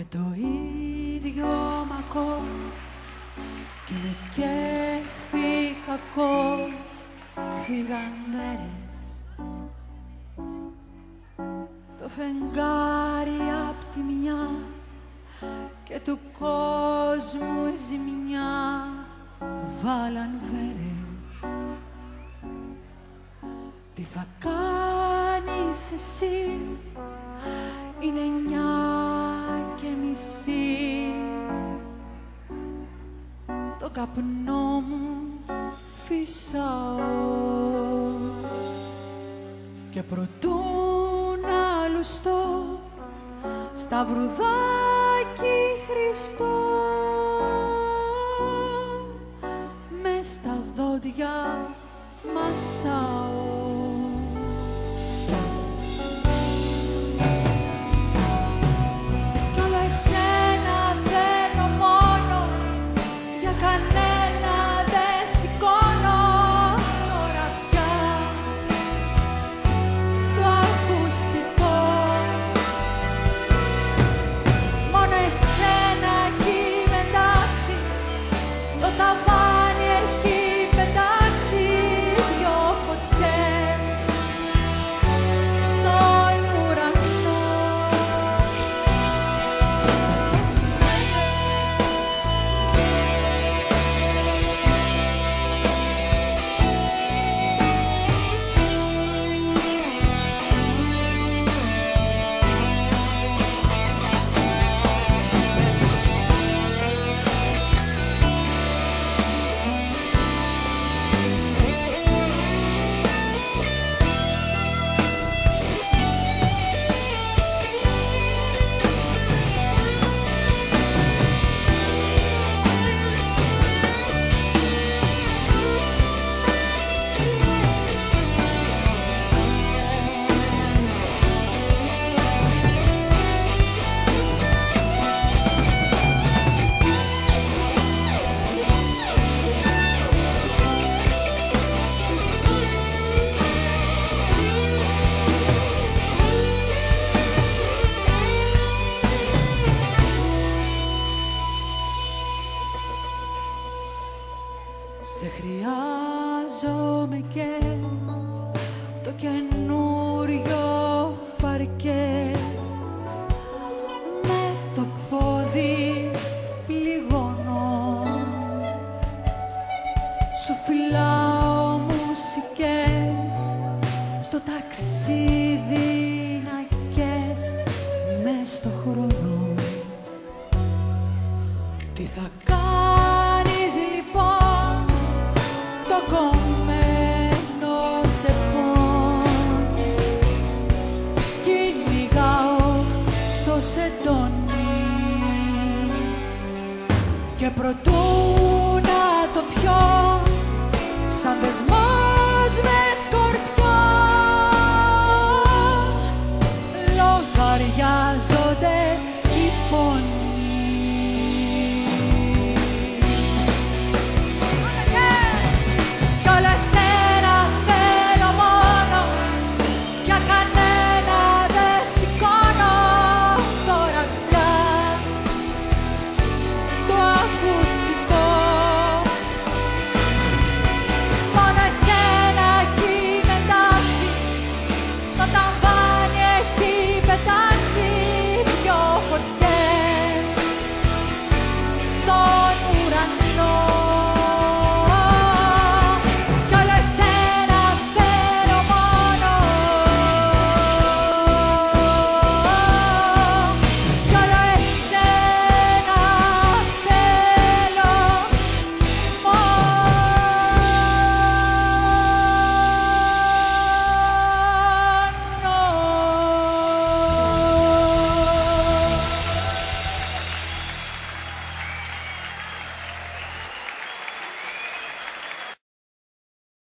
με το ίδιο μακό κι με κέφι κακό φύγαν μέρες. Το φεγγάρι απ' τη μια και του κόσμου η ζημιά βάλαν βέρες. Τι θα κάνεις εσύ, είναι 9:30. Το καπνό μου φυσάω και προτού να λουστώ σταυρουδάκι Χριστό, μες στα δόντια μασάω. Κι όλο εσένα θέλω μόνο, για κανένα δεν σηκώνω τώρα πια το ακουστικό. Μόνο εσένα κι είμαι εντάξει, το ταβάνι έχει πετάξει δυο φωτιές στον ουρανό. Σε χρειάζομαι και το καινούριο παρκέ, με το πόδι πληγώνω, σου φυλάω μουσικές στο ταξίδι